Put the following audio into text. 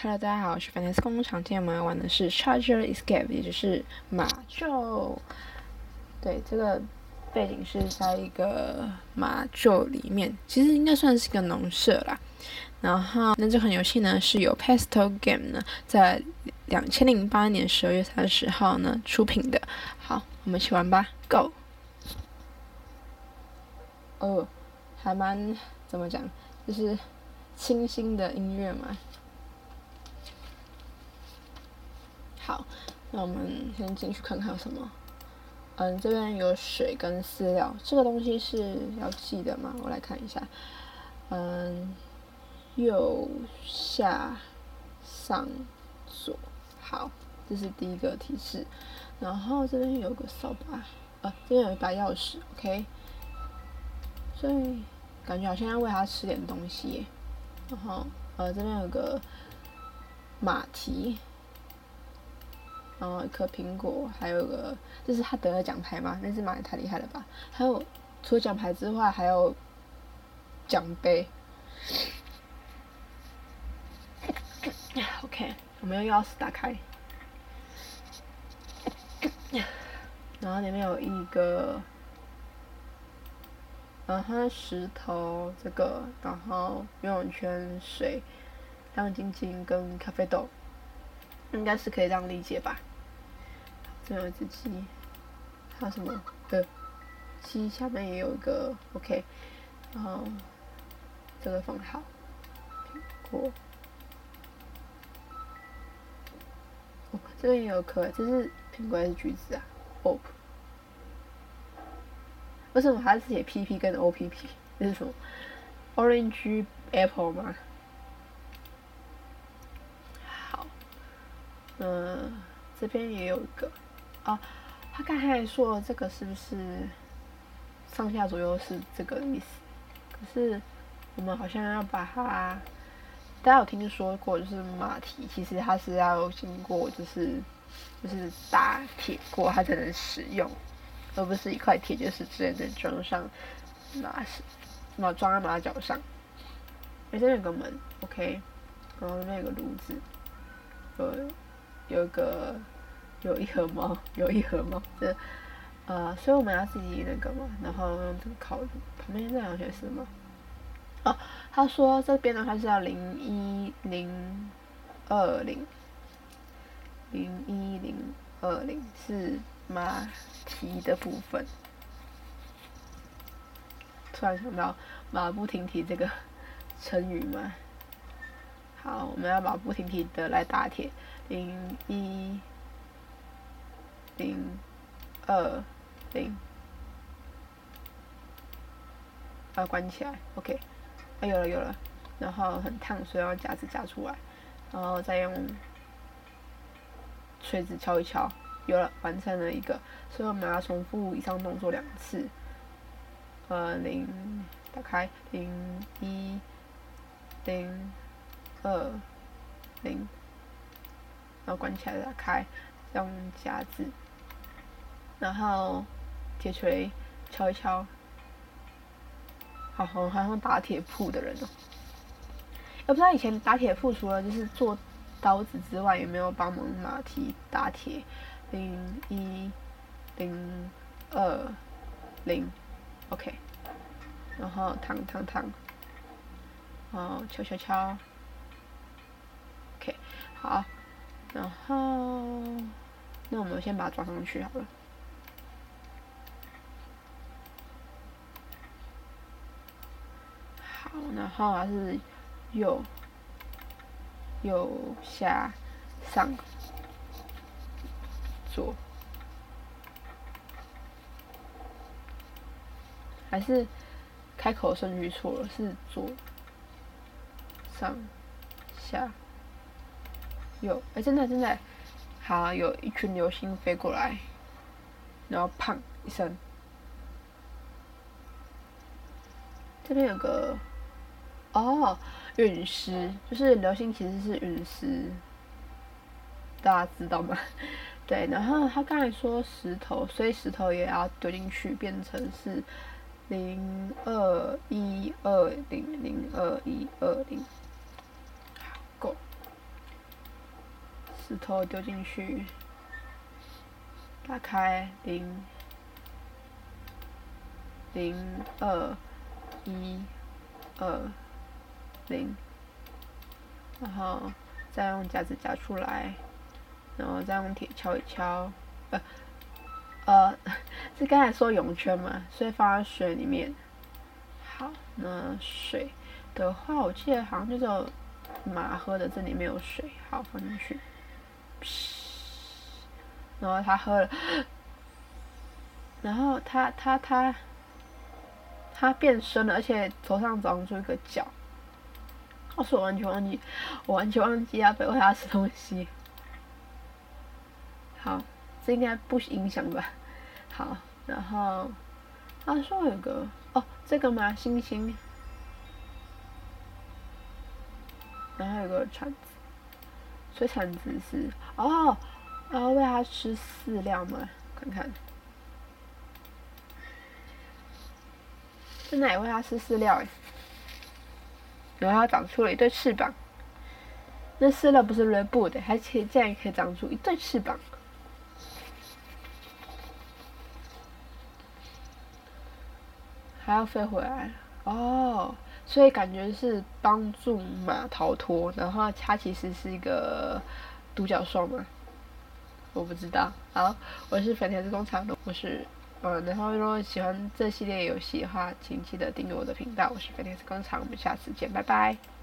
Hello，大家好，我是 Fantasy 工厂。今天我们要玩的是 Charger Escape， 也就是马厩。对，这个背景是在一个马厩里面，其实应该算是一个农舍啦。然后，那这款游戏呢是由 Pastel Game 呢在2008年12月30号呢出品的。好，我们一起玩吧 ，Go！ 还蛮怎么讲，就是清新的音乐嘛。好，那我们先进去看看有什么。这边有水跟饲料，这个东西是要记的吗？我来看一下。右下上左，好，这是第一个提示。然后这边有个扫把，这边有一把钥匙 ，OK。所以感觉好像要喂它吃点东西耶。然后这边有个马蹄。然后一颗苹果，还有个，这是他得了奖牌吗？那只马也太厉害了吧！还有除了奖牌之外，还有奖杯。OK， 我们用钥匙打开，然后里面有一个，石头这个，然后游泳圈、水、亮晶晶跟咖啡豆，应该是可以这样理解吧？这边有一只鸡，还有什么？鸡下面也有一个 OK， 然后这个放好，苹果。这边也有颗，这是苹果还是橘子啊 ？OP。为什么它是写 PP 跟 OPP？ 这是什么 ？Orange Apple 吗？好，这边也有一个啊。他刚才说这个是不是上下左右是这个意思？可是我们好像要把它，大家有听说过，就是马蹄，其实它是要经过就是打铁锅，它才能使用，而不是一块铁就是直接能装上装在马脚上。这边有个门 ，OK， 然后那边有个炉子，有一盒猫，这所以我们要自己那个嘛，然后用这个烤炉。旁边这两些是什么？他说这边的话是要01020是马蹄的部分。突然想到马不停蹄这个成语嘛。好，我们要马不停蹄的来打铁。01020，把它关起来 ，OK。有了，然后很烫，所以要夹子夹出来，然后再用锤子敲一敲，有了，完成了一个。所以我们要重复以上动作2次。打开01020，然后关起来打开，用夹子，然后铁锤敲一敲。好像打铁铺的人哦。也不知道以前打铁铺除了就是做刀子之外，有没有帮忙马蹄打铁？01020，OK。然后烫，然后敲，OK。好，然后那我们先把它装上去好了。好，然后还是右下上左，还是开口顺序错了，是左上下右。真的，好，有一群流星飞过来，然后砰一声。这边有个陨石，就是流星其实是陨石，大家知道吗？对，然后他刚才说石头，所以石头也要丢进去，变成是02120，好，够。 石头丢进去，打开00210，然后再用夹子夹出来，然后再用铁敲一敲，是刚才说泳圈嘛，所以放在水里面。好，那水的话，我记得好像就只有马喝的，这里没有水。好，放进去，然后他喝了，然后他变深了，而且头上长出一个角。我说我完全忘记要喂它吃东西。好，这应该不影响吧？好，然后他说有个这个吗？星星，然后有个铲子，所以铲子是然后喂它吃饲料嘛？看看，真的也喂它吃饲料哎。然后它长出了一对翅膀，那饲料不是 Red Bull 的，而且竟然可以长出一对翅膀。还要飞回来所以感觉是帮助马逃脱，然后它其实是一个独角兽嘛，我不知道。好，我是粉田子工厂的，然后如果喜欢这系列游戏的话，请记得订阅我的频道。我是粉田子工厂，我们下次见，拜拜。